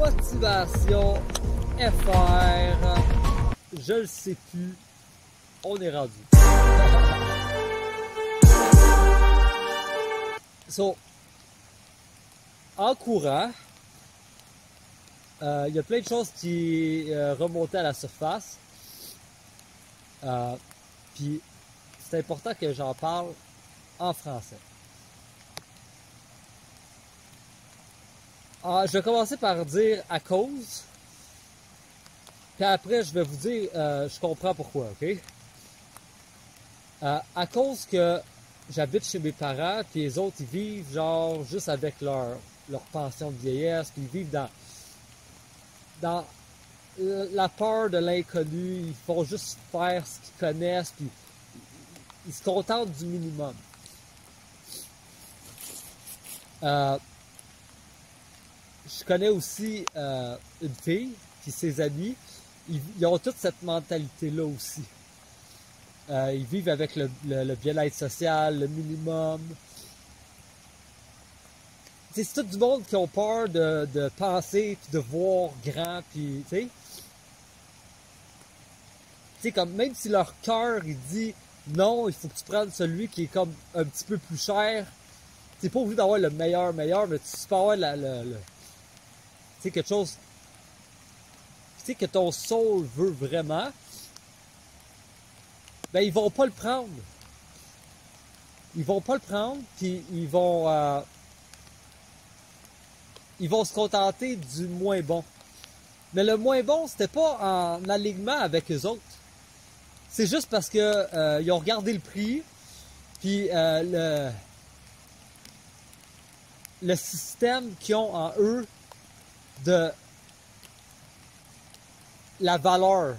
Motivation FR. Je le sais plus. On est rendu. So, en courant, il y a plein de choses qui remontaient à la surface. Puis, c'est important que j'en parle en français. Je vais commencer par dire à cause. Puis après, je vais vous dire, je comprends pourquoi, ok? À cause que j'habite chez mes parents, puis les autres, ils vivent genre juste avec leur pension de vieillesse, puis ils vivent dans la peur de l'inconnu, ils font juste faire ce qu'ils connaissent, puis ils se contentent du minimum. Je connais aussi une fille, puis ses amis, ils ont toute cette mentalité-là aussi. Ils vivent avec le bien-être social, le minimum. C'est tout du monde qui ont peur de penser, puis de voir grand, puis tu sais, comme même si leur cœur il dit non, il faut que tu prennes celui qui est comme un petit peu plus cher. T'es pas obligé d'avoir le meilleur, mais tu peux avoir tu sais, quelque chose, tu sais, que ton soul veut vraiment, ben ils vont pas le prendre. Ils vont pas le prendre, puis ils vont se contenter du moins bon. Mais le moins bon, c'était pas en alignement avec eux autres. C'est juste parce que ils ont regardé le prix, puis le système qu'ils ont en eux de la valeur.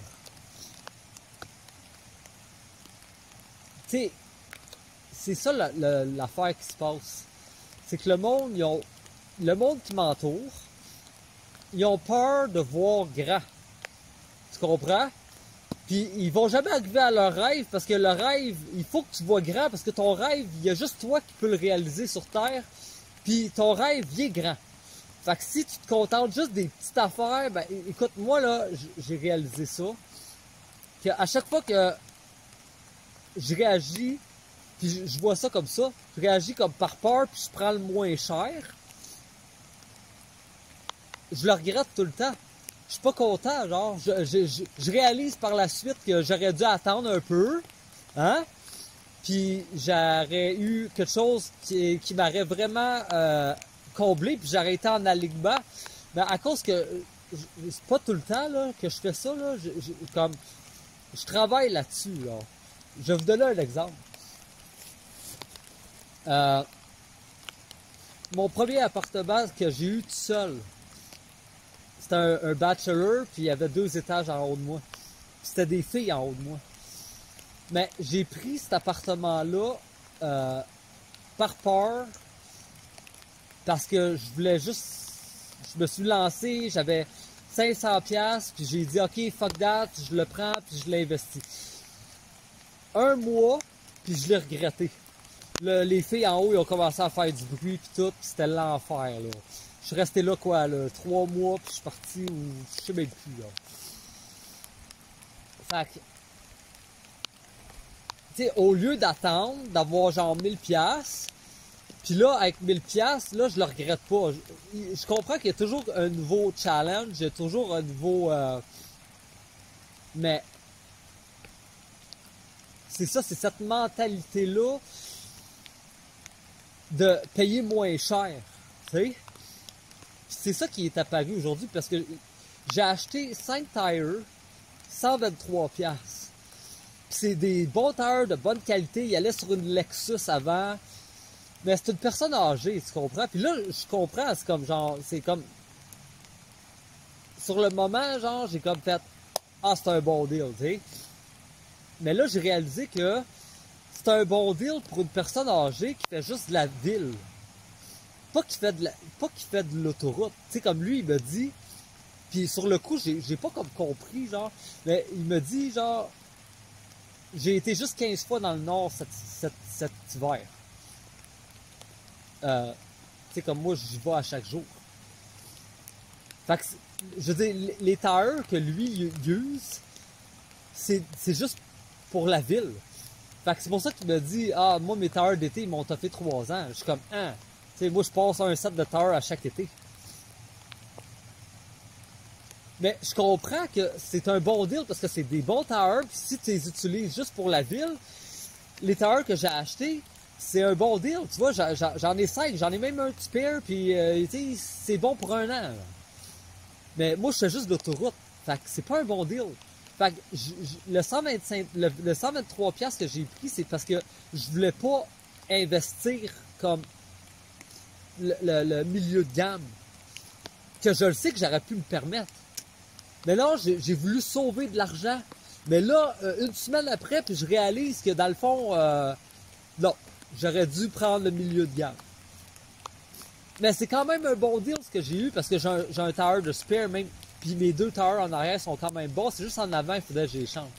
Tu sais, c'est ça l'affaire qui se passe. C'est que le monde qui m'entoure, ils ont peur de voir grand. Tu comprends? Puis ils vont jamais arriver à leur rêve parce que le rêve, il faut que tu vois grand parce que ton rêve, il y a juste toi qui peux le réaliser sur Terre. Puis ton rêve, il est grand. Fait que si tu te contentes juste des petites affaires, ben écoute, moi là, j'ai réalisé ça. Qu'à chaque fois que je réagis, puis je vois ça comme ça, je réagis comme par peur, puis je prends le moins cher, je le regrette tout le temps. Je suis pas content, genre, je réalise par la suite que j'aurais dû attendre un peu, hein, puis j'aurais eu quelque chose qui m'aurait vraiment comblé, puis j'aurais été en alignement. Mais à cause que c'est pas tout le temps là, que je fais ça, là, comme je travaille là-dessus. Là. Je vais vous donner un exemple. Mon premier appartement que j'ai eu tout seul, c'était un bachelor, puis il y avait 2 étages en haut de moi. C'était des filles en haut de moi. Mais j'ai pris cet appartement-là par peur, parce que je voulais juste... Je me suis lancé, j'avais 500$, puis j'ai dit « Ok, fuck that, je le prends, puis je l'investis. » 1 mois, puis je l'ai regretté. Les filles en haut, ils ont commencé à faire du bruit, puis tout, puis c'était l'enfer, là. Je suis resté là, 3 mois, puis je suis parti, ou je sais même plus, là. Fait que... Tu sais, au lieu d'attendre, d'avoir genre 1000$, puis là, avec 1000$, là, je le regrette pas. Je comprends qu'il y a toujours un nouveau challenge, il y a toujours un nouveau... Mais... C'est ça, c'est cette mentalité-là de payer moins cher, tu sais. C'est ça qui est apparu aujourd'hui, parce que j'ai acheté 5 tires, 123$. C'est des bons tires de bonne qualité. Il allait sur une Lexus avant. Mais c'est une personne âgée, tu comprends? Puis là, je comprends, c'est comme genre, c'est comme... Sur le moment, genre, j'ai comme fait, ah, c'est un bon deal, tu sais. Mais là, j'ai réalisé que c'est un bon deal pour une personne âgée qui fait juste de la ville. Pas qui fait de l'autoroute. Tu sais, comme lui, il me dit, puis sur le coup, j'ai pas comme compris, genre, mais il me dit, genre, j'ai été juste 15 fois dans le nord cet hiver. Tu sais, comme moi, j'y vais à chaque jour. Fait que, je veux dire, les tailleurs que lui use, c'est juste pour la ville. Fait que c'est pour ça qu'il me dit, ah, moi, mes tailleurs d'été, ils m'ont toffé 3 ans. Je suis comme, ah, tu sais, moi, je passe un set de tailleurs à chaque été. Mais je comprends que c'est un bon deal parce que c'est des bons tailleurs, puis si tu les utilises juste pour la ville, les tailleurs que j'ai achetés, c'est un bon deal. Tu vois, j'en ai 5, j'en ai même un petit pair, puis c'est bon pour 1 an. Là. Mais moi, je fais juste l'autoroute. Fait que c'est pas un bon deal. Fait que le 125, le 123 piastres que j'ai pris, c'est parce que je voulais pas investir comme le milieu de gamme. Que je le sais que j'aurais pu me permettre. Mais là, j'ai voulu sauver de l'argent. Mais là, une semaine après, puis je réalise que dans le fond, non, j'aurais dû prendre le milieu de gamme. Mais c'est quand même un bon deal ce que j'ai eu parce que j'ai un tailleur de spare même. Puis mes 2 tailleurs en arrière sont quand même bons. C'est juste en avant, il faudrait que je les change.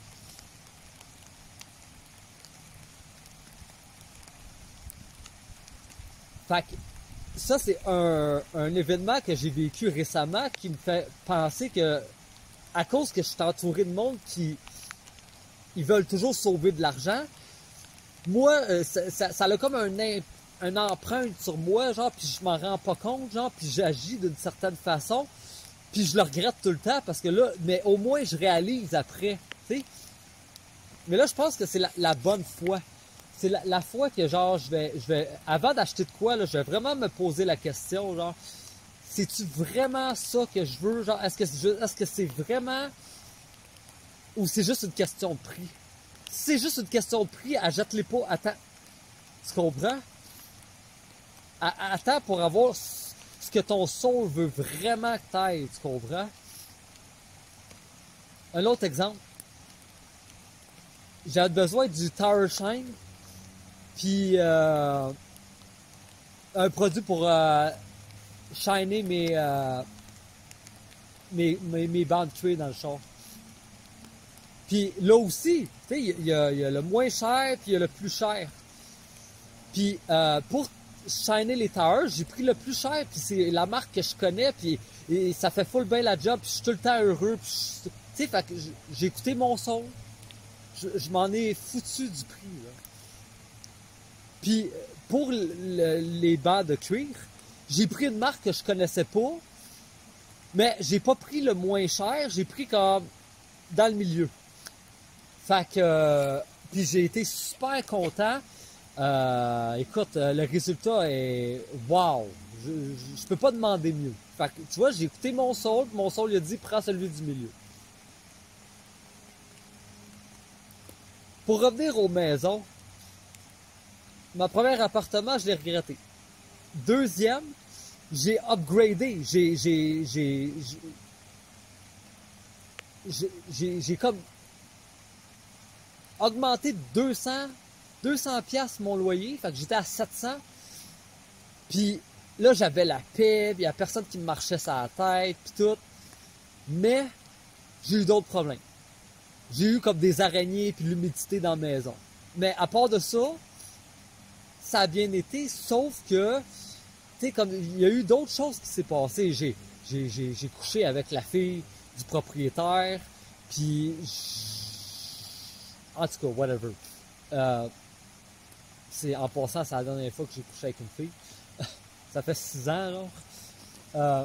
Fait que ça, c'est un événement que j'ai vécu récemment qui me fait penser que, à cause que je suis entouré de monde qui ils veulent toujours sauver de l'argent, moi, ça a comme un empreinte sur moi, genre, puis je m'en rends pas compte, genre, puis j'agis d'une certaine façon, puis je le regrette tout le temps parce que là, mais au moins je réalise après, tu sais. Mais là, je pense que c'est la bonne foi. C'est la foi que, genre, je vais, avant d'acheter de quoi, là, je vais vraiment me poser la question, genre, c'est-tu vraiment ça que je veux, genre, est-ce que c'est vraiment, ou c'est juste une question de prix? Si c'est juste une question de prix, achète-les pas, attends, tu comprends? Attends pour avoir ce que ton soul veut vraiment que t'ailles, tu comprends? Un autre exemple. J'avais besoin du Tower Shine, puis un produit pour shiner mes bandes tuées dans le char. Puis là aussi, tu sais, il y a le moins cher, puis il y a le plus cher. Puis pour shiner les towers, j'ai pris le plus cher, puis c'est la marque que je connais, puis et ça fait full bien la job, puis je suis tout le temps heureux. Tu sais, fait que j'ai écouté mon son. Je m'en ai foutu du prix. Là. Puis pour les bancs de cuir, j'ai pris une marque que je connaissais pas, mais j'ai pas pris le moins cher, j'ai pris comme dans le milieu. Fait que puis j'ai été super content. Écoute, le résultat est wow. Je peux pas demander mieux. Fait que tu vois, j'ai écouté mon soul lui a dit prends celui du milieu. Pour revenir aux maisons, mon premier appartement, je l'ai regretté. Deuxième, j'ai upgradé. J'ai comme augmenté de 200 piastres mon loyer. Fait que j'étais à 700. Puis là, j'avais la paix, il y a personne qui me marchait sur la tête, puis tout. Mais j'ai eu d'autres problèmes. J'ai eu comme des araignées puis l'humidité dans la maison. Mais à part de ça, ça a bien été, sauf que, tu sais, comme il y a eu d'autres choses qui s'est passées. J'ai couché avec la fille du propriétaire, puis en tout cas, whatever. C'est en passant, c'est la dernière fois que j'ai couché avec une fille. Ça fait 6 ans, là.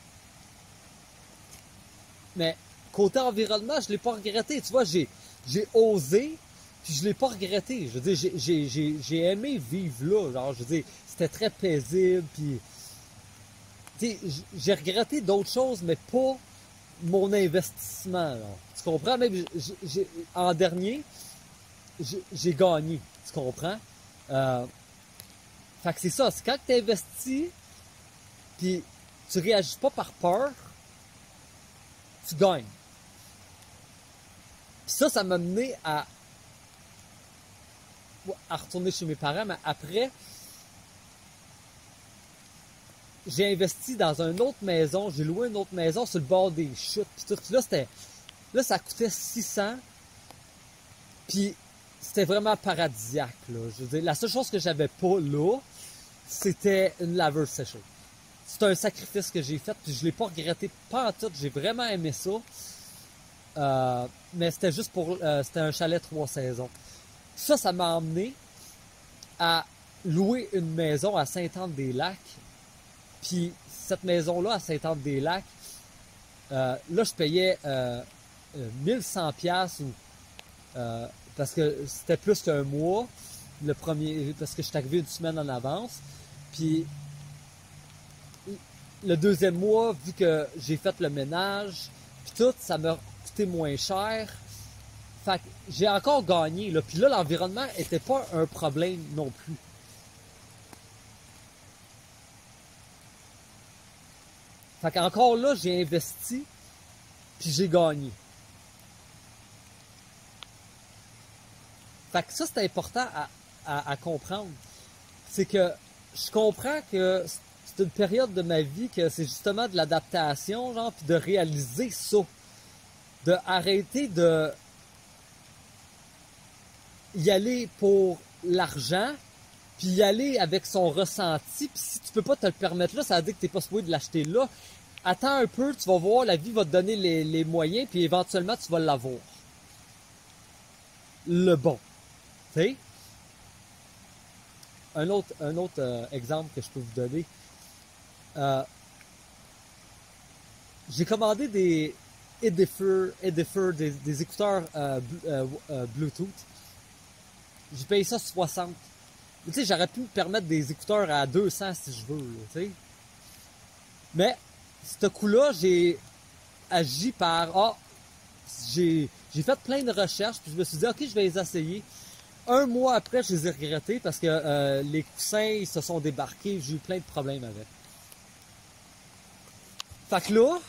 Mais côté environnement, je l'ai pas regretté. Tu vois, j'ai osé, puis je l'ai pas regretté. Je veux dire, j'ai aimé vivre là. Genre, je veux dire, c'était très paisible, puis tu sais, j'ai regretté d'autres choses, mais pas mon investissement. Là. Tu comprends? Même en dernier, j'ai gagné. Tu comprends? Fait que c'est ça. C'est quand tu investis, puis tu réagis pas par peur, tu gagnes. Puis ça m'a mené à retourner chez mes parents, mais après, j'ai investi dans une autre maison, j'ai loué une autre maison sur le bord des chutes, puis tout. Là, ça coûtait 600, puis c'était vraiment paradisiaque, là. Je veux dire, la seule chose que j'avais pas là, c'était une laveuse sécheuse. c'est un sacrifice que j'ai fait, puis je l'ai pas regretté pas en tout, j'ai vraiment aimé ça. Mais c'était juste pour... c'était un chalet 3 saisons. Ça m'a emmené à louer une maison à Sainte-Anne-des-Lacs. Puis cette maison-là, à Sainte-Anne-des-Lacs, là, je payais 1100$ parce que c'était plus qu'un mois, le premier, parce que je suis arrivé une semaine en avance. Puis le deuxième mois, vu que j'ai fait le ménage, puis tout, ça m'a coûté moins cher. Fait que j'ai encore gagné, là. Puis là, l'environnement était pas un problème non plus. Fait qu'encore là, j'ai investi, puis j'ai gagné. Fait que ça, c'est important à comprendre. C'est que je comprends que c'est une période de ma vie que c'est justement de l'adaptation, genre, puis de réaliser ça. De arrêter de y aller pour l'argent, puis y aller avec son ressenti, puis si tu peux pas te le permettre là, ça veut dire que t'es pas supposé de l'acheter là. Attends un peu, tu vas voir, la vie va te donner les moyens, puis éventuellement, tu vas l'avoir. Le bon. Tu sais? Un autre exemple que je peux vous donner. J'ai commandé des des écouteurs Bluetooth. J'ai payé ça 60. Tu sais, j'aurais pu me permettre des écouteurs à 200 si je veux, tu sais. Mais, ce coup-là, j'ai agi par, j'ai fait plein de recherches, puis je me suis dit, ok, je vais les essayer. Un mois après, je les ai regrettés parce que les coussins, ils se sont débarqués, j'ai eu plein de problèmes avec. Fait que là,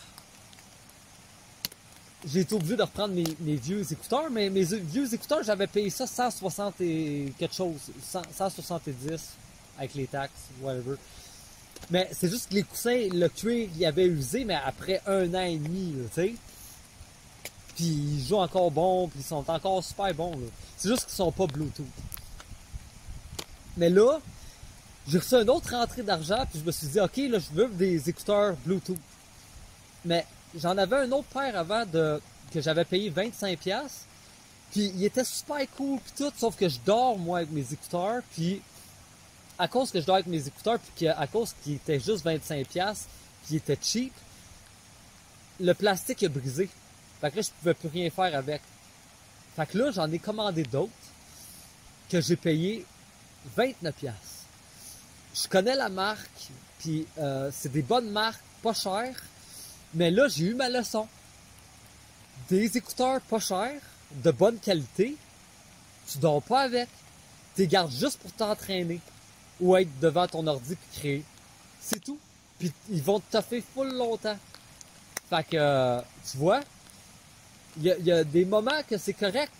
j'ai été obligé de reprendre mes vieux écouteurs, mais mes vieux écouteurs, j'avais payé ça 160 et quelque chose, 170 avec les taxes, whatever. Mais c'est juste que les coussins, le cuir, il avait usé, mais après 1 an et demi, tu sais. Puis ils jouent encore bon, puis ils sont encore super bons, là. C'est juste qu'ils sont pas Bluetooth. Mais là, j'ai reçu une autre rentrée d'argent, puis je me suis dit, ok, là, je veux des écouteurs Bluetooth. Mais j'en avais un autre paire avant que j'avais payé 25$. Puis il était super cool, puis tout, sauf que je dors, moi, avec mes écouteurs, puis à cause que je dors avec mes écouteurs, puis à cause qu'ils étaient juste 25$, puis ils étaient cheap, le plastique a brisé. Fait que là, je pouvais plus rien faire avec. Fait que là, j'en ai commandé d'autres que j'ai payé 29$. Je connais la marque, puis c'est des bonnes marques, pas chères, mais là, j'ai eu ma leçon. Des écouteurs pas chers, de bonne qualité, tu dors pas avec. Tu les gardes juste pour t'entraîner ou être devant ton ordi puis créer. C'est tout. Puis ils vont te toffer full longtemps. Fait que, tu vois, il y a des moments que c'est correct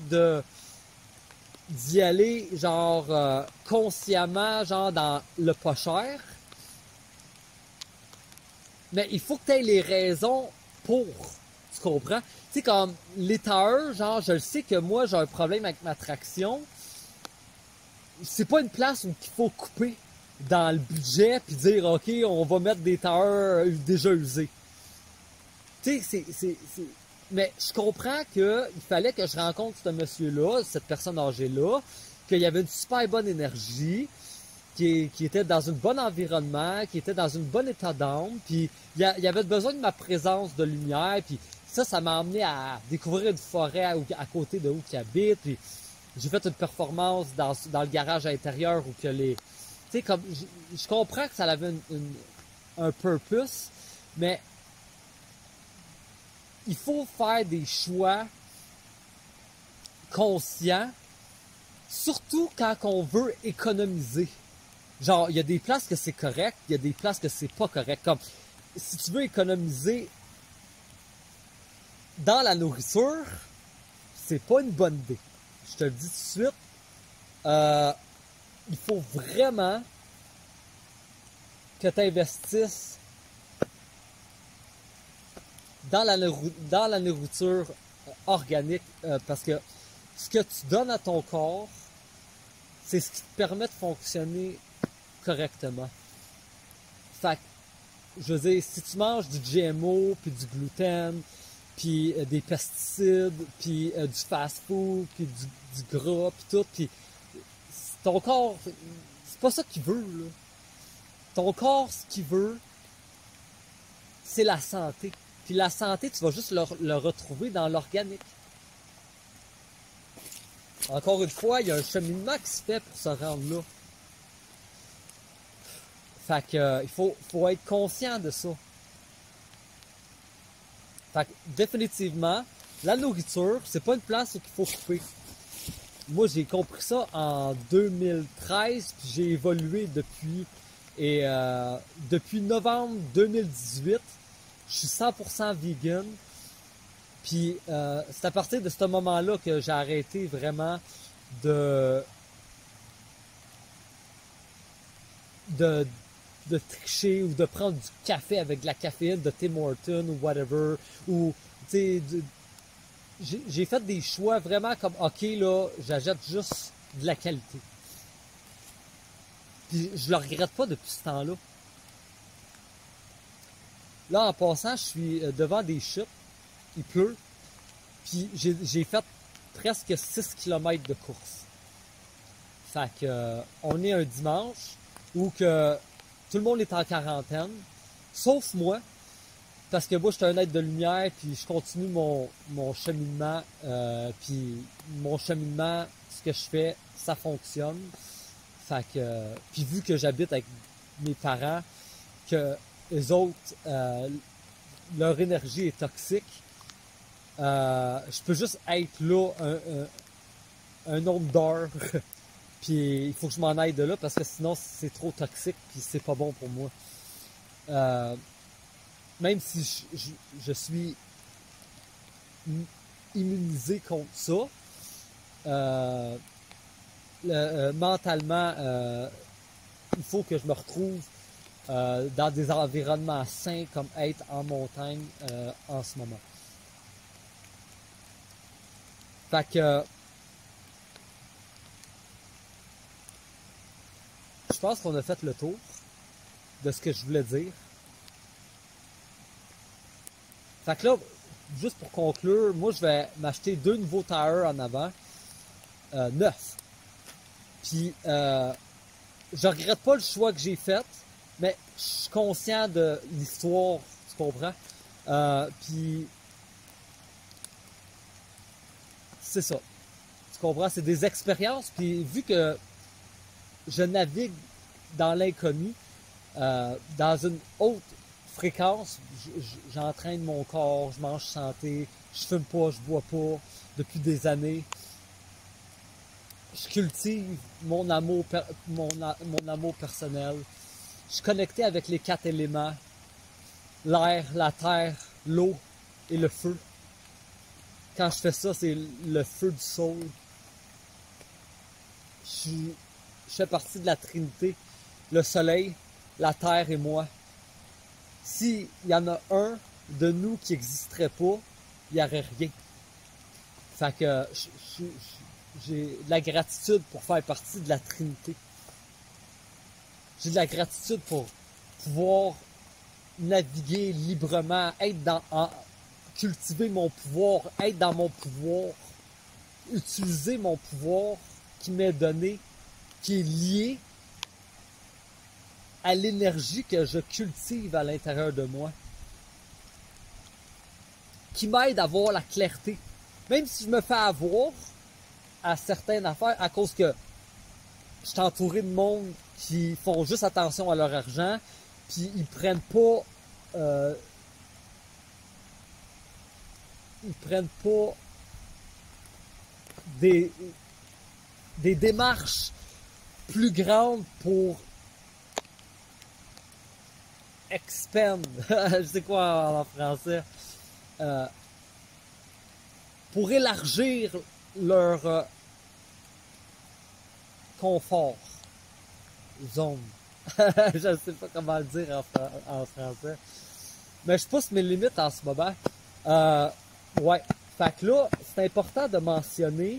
d'y aller genre consciemment, genre dans le pas cher. Mais il faut que tu aies les raisons pour. Tu comprends? Tu sais, comme les towers, genre, je le sais que moi, j'ai un problème avec ma traction. C'est pas une place où il faut couper dans le budget puis dire, OK, on va mettre des towers déjà usés. Tu sais, mais je comprends qu'il fallait que je rencontre ce monsieur-là, cette personne âgée-là, qu'il y avait une super bonne énergie, qui était dans un bon environnement, qui était dans un bon état d'âme, puis il y avait besoin de ma présence de lumière, puis ça m'a amené à découvrir une forêt à côté de où il habite, puis j'ai fait une performance dans le garage intérieur où que les... Tu sais, comme, je comprends que ça avait un purpose, mais il faut faire des choix conscients, surtout quand on veut économiser. Genre, il y a des places que c'est correct, il y a des places que c'est pas correct. Comme, si tu veux économiser dans la nourriture, c'est pas une bonne idée. Je te le dis tout de suite. Il faut vraiment que tu investisses dans la nourriture organique parce que ce que tu donnes à ton corps, c'est ce qui te permet de fonctionner correctement. Fait je veux dire, si tu manges du GMO, puis du gluten, puis des pesticides, puis du fast-food, puis du gras, puis tout, puis ton corps, c'est pas ça qu'il veut, là. Ton corps, ce qu'il veut, c'est la santé. Puis la santé, tu vas juste le retrouver dans l'organique. Encore une fois, il y a un cheminement qui se fait pour se rendre là. Fait que, il faut être conscient de ça. Fait que, définitivement, la nourriture, c'est pas une place où il faut couper. Moi, j'ai compris ça en 2013, puis j'ai évolué depuis. Et depuis novembre 2018, je suis 100% vegan. Puis c'est à partir de ce moment-là que j'ai arrêté vraiment de tricher ou de prendre du café avec de la caféine de Tim Hortons ou whatever. Ou, tu sais, j'ai fait des choix vraiment comme, OK, là, j'achète juste de la qualité. Puis je le regrette pas depuis ce temps-là. Là, en passant, je suis devant des chutes. Il pleut. Puis j'ai fait presque 6 km de course. Fait que on est un dimanche où que tout le monde est en quarantaine, sauf moi, parce que moi, je suis un être de lumière, puis je continue mon cheminement, puis mon cheminement, ce que je fais, ça fonctionne. Fait que, puis vu que j'habite avec mes parents, que les autres, leur énergie est toxique, je peux juste être là un nombre d'heures, puis il faut que je m'en aille de là parce que sinon c'est trop toxique puis c'est pas bon pour moi. Même si je suis immunisé contre ça, mentalement, il faut que je me retrouve dans des environnements sains comme être en montagne en ce moment. Fait que je pense qu'on a fait le tour de ce que je voulais dire. Fait que là, juste pour conclure, moi je vais m'acheter 2 nouveaux tires en avant, neufs. Puis je regrette pas le choix que j'ai fait, mais je suis conscient de l'histoire, tu comprends? Puis c'est ça. Tu comprends? C'est des expériences. Puis vu que je navigue dans l'inconnu, dans une haute fréquence, j'entraîne mon corps, je mange santé, je fume pas, je bois pas depuis des années. Je cultive mon amour personnel. Je suis connecté avec les 4 éléments, l'air, la terre, l'eau et le feu. Quand je fais ça, c'est le feu du soul. Je fais partie de la Trinité, le soleil, la terre et moi. S'il y en a un de nous qui n'existerait pas, il n'y aurait rien. Fait que j'ai de la gratitude pour faire partie de la Trinité. J'ai de la gratitude pour pouvoir naviguer librement, cultiver mon pouvoir, être dans mon pouvoir, utiliser mon pouvoir qui m'est donné, qui est lié à l'énergie que je cultive à l'intérieur de moi, qui m'aide à voir la clarté. Même si je me fais avoir à certaines affaires à cause que je suis entouré de monde qui font juste attention à leur argent, puis ils prennent pas des démarches plus grandes pour expand, je sais quoi en français, pour élargir leur confort, zone. Je ne sais pas comment le dire en français. Mais je pousse mes limites en ce moment. Ouais. Fait que là, c'est important de mentionner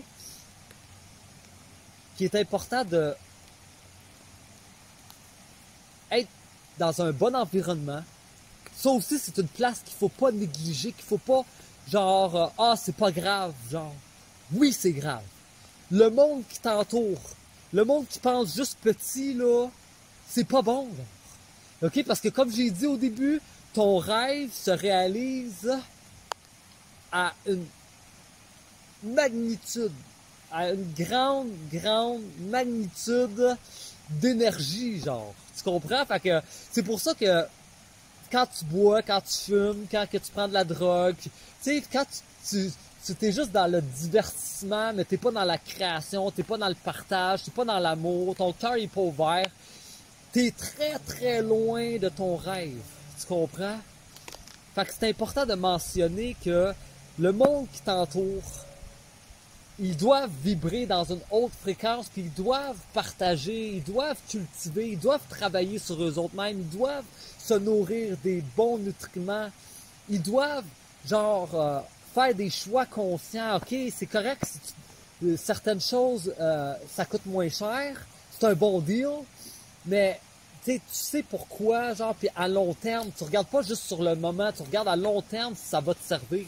qu'il est important de être dans un bon environnement, Ça aussi, c'est une place qu'il faut pas négliger, qu'il faut pas, genre, ah, c'est pas grave, genre. Oui, c'est grave. Le monde qui t'entoure, le monde qui pense juste petit, là, c'est pas bon, là. OK? Parce que comme j'ai dit au début, ton rêve se réalise à une magnitude, à une grande, grande magnitude d'énergie, genre. Tu comprends? Fait que c'est pour ça que quand tu bois, quand tu fumes, quand que tu prends de la drogue, tu sais, quand tu t'es juste dans le divertissement, mais t'es pas dans la création, t'es pas dans le partage, t'es pas dans l'amour, ton cœur est pas ouvert, t'es très très loin de ton rêve. Tu comprends? Fait que c'est important de mentionner que le monde qui t'entoure, ils doivent vibrer dans une haute fréquence, puis ils doivent partager, ils doivent cultiver, ils doivent travailler sur eux autres mêmes, ils doivent se nourrir des bons nutriments, ils doivent, genre, faire des choix conscients. OK, c'est correct si certaines choses, ça coûte moins cher, c'est un bon deal, mais tu sais pourquoi, genre, puis à long terme, tu regardes pas juste sur le moment, tu regardes à long terme si ça va te servir.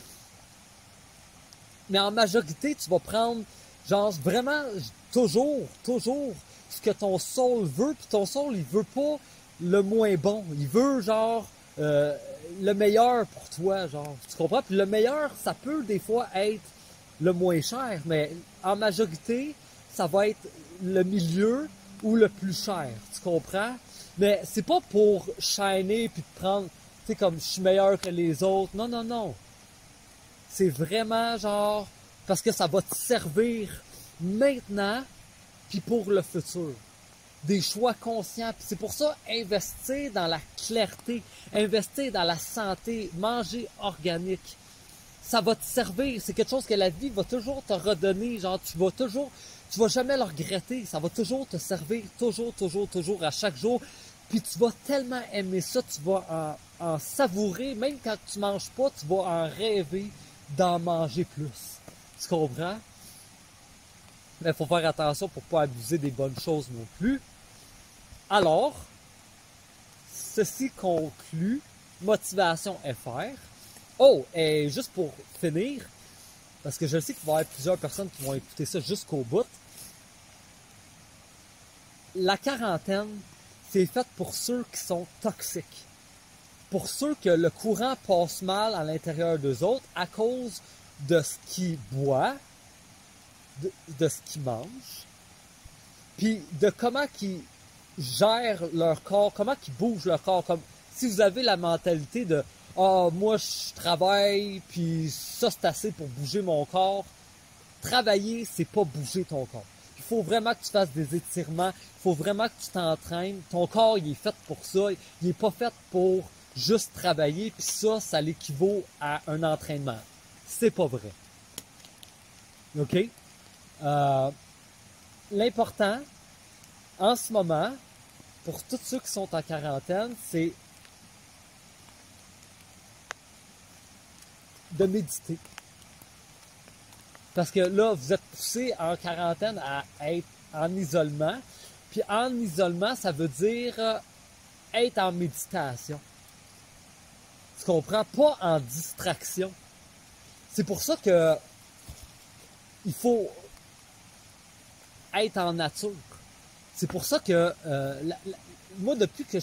Mais en majorité, tu vas prendre, genre, vraiment, toujours, ce que ton soul veut, puis ton soul, il veut pas le moins bon. Il veut, genre, le meilleur pour toi, genre. Tu comprends? Puis le meilleur, ça peut des fois être le moins cher, mais en majorité, ça va être le milieu ou le plus cher. Tu comprends? Mais c'est pas pour shiner puis te prendre, tu sais, comme je suis meilleur que les autres. Non, non, non. C'est vraiment genre parce que ça va te servir maintenant puis pour le futur. Des choix conscients. Puis c'est pour ça, investir dans la clarté, investir dans la santé, manger organique. Ça va te servir. C'est quelque chose que la vie va toujours te redonner. Genre, tu vas jamais le regretter. Ça va toujours te servir, toujours, à chaque jour. Puis tu vas tellement aimer ça, tu vas en savourer. Même quand tu manges pas, tu vas en rêver d'en manger plus. Tu comprends? Mais il faut faire attention pour pas abuser des bonnes choses non plus. Alors, ceci conclut Motivation FR. Oh, et juste pour finir, parce que je sais qu'il va y avoir plusieurs personnes qui vont écouter ça jusqu'au bout. La quarantaine, c'est fait pour ceux qui sont toxiques. Pour ceux que le courant passe mal à l'intérieur d'eux autres à cause de ce qu'ils boivent, de ce qu'ils mangent, puis de comment ils gèrent leur corps, comment ils bougent leur corps. Comme si vous avez la mentalité de « Ah, moi, je travaille, puis ça, c'est assez pour bouger mon corps. » Travailler, c'est pas bouger ton corps. Il faut vraiment que tu fasses des étirements, il faut vraiment que tu t'entraînes. Ton corps, il est fait pour ça, il est pas fait pour juste travailler, puis ça l'équivaut à un entraînement. C'est pas vrai. OK? L'important, en ce moment, pour tous ceux qui sont en quarantaine, c'est de méditer. Parce que là, vous êtes poussé en quarantaine à être en isolement. Puis en isolement, ça veut dire être en méditation. Tu comprends? Pas en distraction. C'est pour ça que il faut être en nature. C'est pour ça que moi, depuis que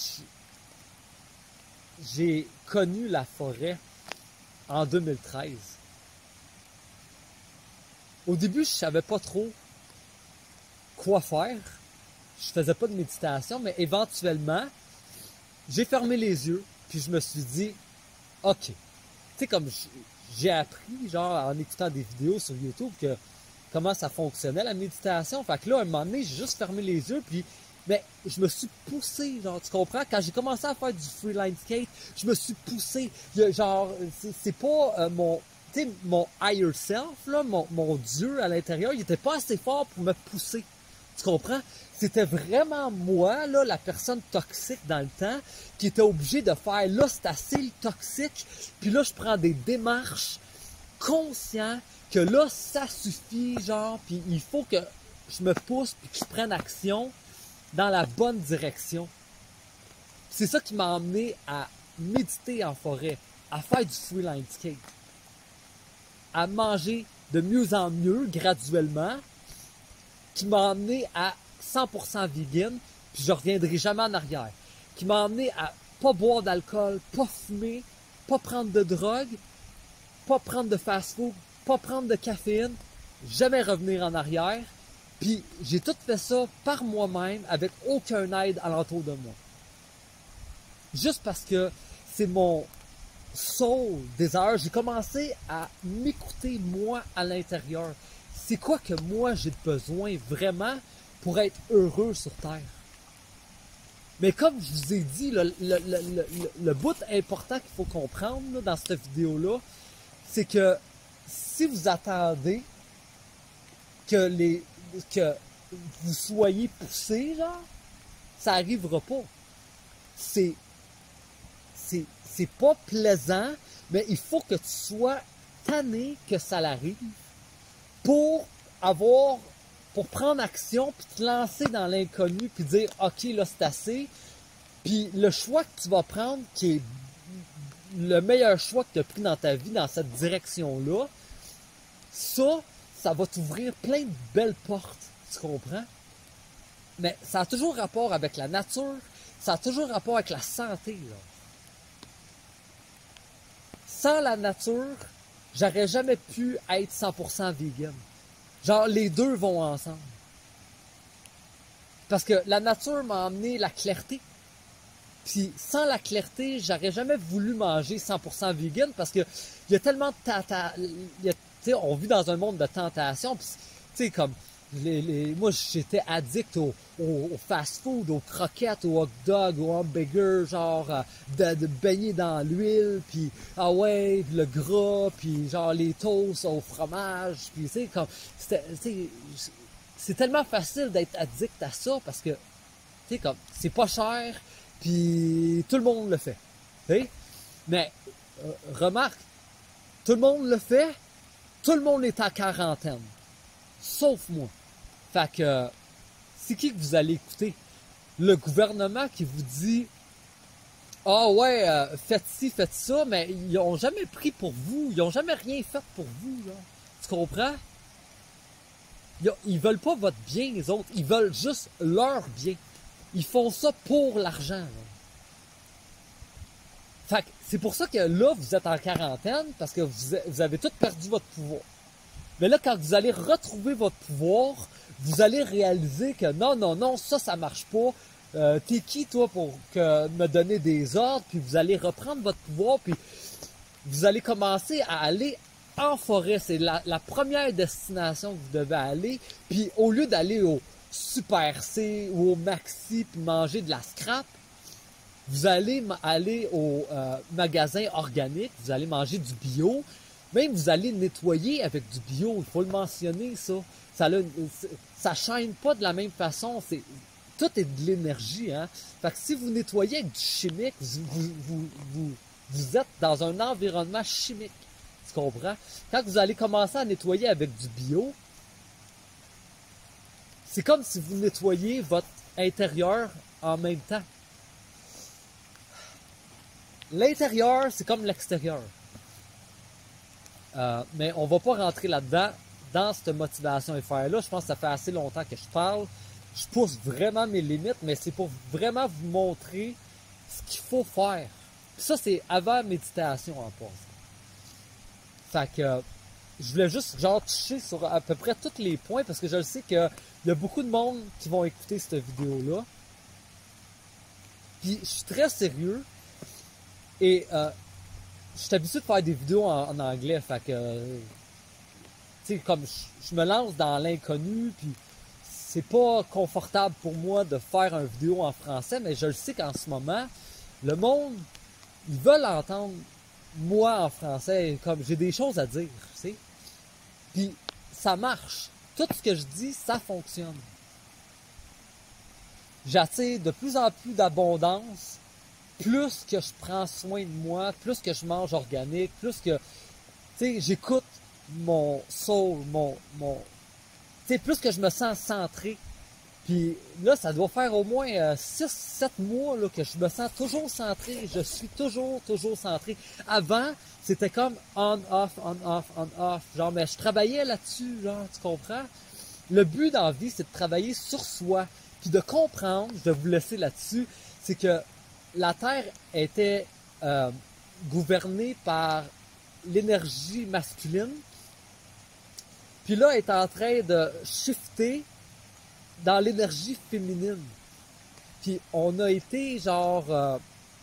j'ai connu la forêt en 2013, au début, je savais pas trop quoi faire. Je faisais pas de méditation, mais éventuellement, j'ai fermé les yeux, puis je me suis dit, OK. Tu sais, comme j'ai appris, genre, en écoutant des vidéos sur YouTube, que comment ça fonctionnait, la méditation. Fait que là, à un moment donné, j'ai juste fermé les yeux, puis mais je me suis poussé, genre, tu comprends? Quand j'ai commencé à faire du freelance skate, je me suis poussé. Genre, c'est pas mon higher self, là, mon Dieu à l'intérieur, il était pas assez fort pour me pousser. Tu comprends? C'était vraiment moi, là, la personne toxique dans le temps, qui était obligée de faire, là, c'est assez le toxique, puis là, je prends des démarches conscientes que là, ça suffit, genre, puis il faut que je me pousse, puis que je prenne action dans la bonne direction. C'est ça qui m'a emmené à méditer en forêt, à faire du freeline skate, à manger de mieux en mieux, graduellement, qui m'a amené à 100% vegan, puis je reviendrai jamais en arrière. Qui m'a amené à pas boire d'alcool, pas fumer, pas prendre de drogue, pas prendre de fast-food, pas prendre de caféine, jamais revenir en arrière. Puis j'ai tout fait ça par moi-même, avec aucun aide alentour de moi. Juste parce que c'est mon soul desire. J'ai commencé à m'écouter moi à l'intérieur. C'est quoi que moi j'ai besoin vraiment pour être heureux sur Terre? Mais comme je vous ai dit, le bout important qu'il faut comprendre là, dans cette vidéo-là, c'est que si vous attendez que vous soyez poussé, genre, ça n'arrivera pas. C'est pas plaisant, mais il faut que tu sois tanné que ça l'arrive pour prendre action, puis te lancer dans l'inconnu, puis dire « Ok, là, c'est assez ». Puis le choix que tu vas prendre, qui est le meilleur choix que tu as pris dans ta vie, dans cette direction-là, ça va t'ouvrir plein de belles portes, tu comprends? Mais ça a toujours rapport avec la nature, ça a toujours rapport avec la santé, là. Sans la nature, j'aurais jamais pu être 100% vegan. Genre, les deux vont ensemble. Parce que la nature m'a amené la clarté. Puis sans la clarté, j'aurais jamais voulu manger 100% vegan parce que il y a tellement de on vit dans un monde de tentation. Puis tu sais comme moi j'étais addict au fast-food, aux croquettes, aux hot dogs, aux hamburgers, genre de baigner dans l'huile, puis ah ouais, puis le gras, puis genre les toasts au fromage, puis tu sais comme c'est tellement facile d'être addict à ça parce que tu sais comme c'est pas cher. Puis tout le monde le fait. T'sais? Mais remarque, tout le monde le fait, tout le monde est en quarantaine. Sauf moi. Fait que c'est qui que vous allez écouter? Le gouvernement qui vous dit ah ouais, faites ci, faites ça, mais ils n'ont jamais pris pour vous, ils n'ont jamais rien fait pour vous. Là. Tu comprends? Ils veulent pas votre bien, les autres, ils veulent juste leur bien. Ils font ça pour l'argent. Là. Fait que c'est pour ça que là, vous êtes en quarantaine, parce que vous avez tout perdu votre pouvoir. Mais là, quand vous allez retrouver votre pouvoir, vous allez réaliser que non, ça marche pas. T'es qui, toi, pour me donner des ordres? Puis vous allez reprendre votre pouvoir, puis vous allez commencer à aller en forêt. C'est la première destination que vous devez aller. Puis au lieu d'aller au Super C ou au Maxi puis manger de la scrap, vous allez aller au magasin organique, vous allez manger du bio, même vous allez nettoyer avec du bio, il faut le mentionner ça. Ça chaîne pas de la même façon, tout est de l'énergie, hein. Fait que si vous nettoyez avec du chimique, vous êtes dans un environnement chimique, tu comprends? Quand vous allez commencer à nettoyer avec du bio, c'est comme si vous nettoyiez votre intérieur en même temps. L'intérieur, c'est comme l'extérieur. Mais on va pas rentrer là-dedans, dans cette motivation et faire-là. Je pense que ça fait assez longtemps que je parle. Je pousse vraiment mes limites, mais c'est pour vraiment vous montrer ce qu'il faut faire. Puis ça, c'est avant méditation en passant. Fait que je voulais juste toucher sur à peu près tous les points parce que je le sais qu'il y a beaucoup de monde qui vont écouter cette vidéo-là. Puis je suis très sérieux et je suis habitué de faire des vidéos en anglais. Fait que tu sais, comme je me lance dans l'inconnu, puis c'est pas confortable pour moi de faire une vidéo en français, mais je le sais qu'en ce moment, le monde, ils veulent entendre moi en français, comme j'ai des choses à dire, tu sais. Puis ça marche. Tout ce que je dis, ça fonctionne. J'attire de plus en plus d'abondance, plus que je prends soin de moi, plus que je mange organique, plus que, tu sais, j'écoute mon soul, tu sais, plus que je me sens centré, Puis là, ça doit faire au moins 6-7 mois là, que je me sens toujours centré. Je suis toujours centré. Avant, c'était comme on-off, on-off, on-off. Genre, mais je travaillais là-dessus, genre, tu comprends? Le but dans la vie, c'est de travailler sur soi. Puis de comprendre, je vais vous laisser là-dessus, c'est que la Terre était gouvernée par l'énergie masculine. Puis là, elle est en train de shifter dans l'énergie féminine. Puis on a été genre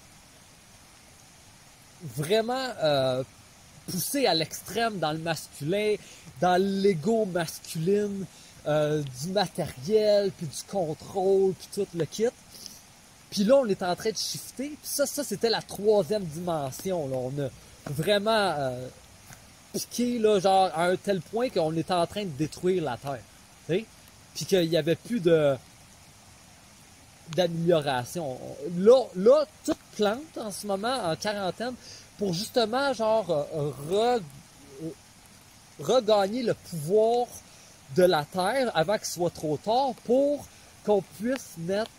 vraiment poussé à l'extrême dans le masculin, dans l'ego masculine, du matériel, puis du contrôle, puis tout le kit. Puis là, on est en train de shifter. Puis ça c'était la 3e dimension. Là. On a vraiment piqué là, genre, à un tel point qu'on est en train de détruire la Terre. T'sais? Puis qu'il n'y avait plus d'amélioration. Là, toute plante en ce moment, en quarantaine, pour justement, genre, regagner le pouvoir de la Terre avant qu'il soit trop tard pour qu'on puisse mettre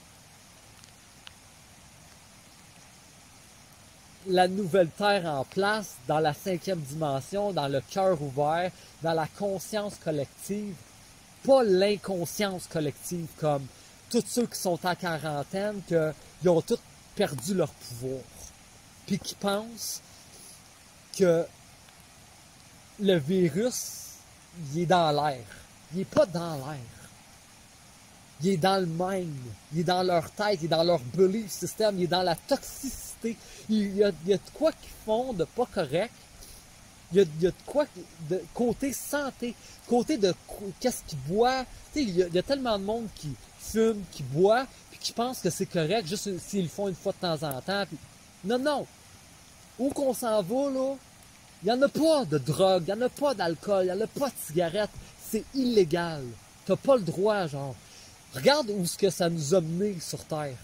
la nouvelle Terre en place dans la 5e dimension, dans le cœur ouvert, dans la conscience collective, pas l'inconscience collective comme tous ceux qui sont en quarantaine, qu'ils ont tous perdu leur pouvoir, puis qui pensent que le virus, il est dans l'air. Il n'est pas dans l'air. Il est dans le mind. Il est dans leur tête, il est dans leur belief system, il est dans la toxicité. Il y a de quoi qu'ils font de pas correct. Il y a de quoi de côté santé, côté de qu'est-ce qu'ils boivent. Tu sais, il y a tellement de monde qui fume, qui boit, puis qui pense que c'est correct juste s'ils le font une fois de temps en temps. Puis... Non. Où qu'on s'en va, là, il n'y en a pas de drogue, il n'y en a pas d'alcool, il n'y en a pas de cigarettes. C'est illégal. T'as pas le droit, genre. Regarde où ce que ça nous a mené sur Terre.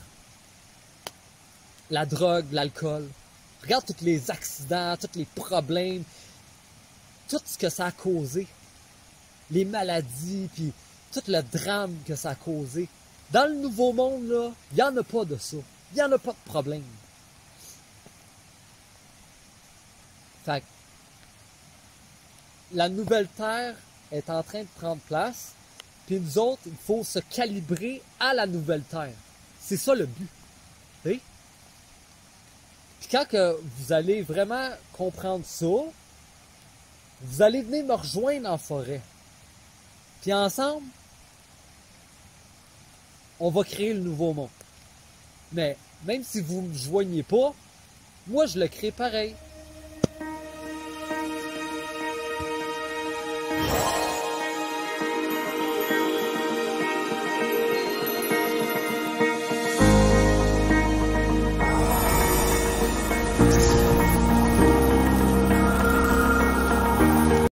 La drogue, l'alcool. Regarde tous les accidents, tous les problèmes, tout ce que ça a causé. Les maladies, puis tout le drame que ça a causé. Dans le Nouveau Monde, là, il n'y en a pas de ça. Il n'y en a pas de problème. Fait que la nouvelle Terre est en train de prendre place, puis nous autres, il faut se calibrer à la nouvelle Terre. C'est ça le but. T'sais? Puis quand que vous allez vraiment comprendre ça, vous allez venir me rejoindre en forêt. Puis ensemble, on va créer le nouveau monde. Mais même si vous ne me joignez pas, moi je le crée pareil.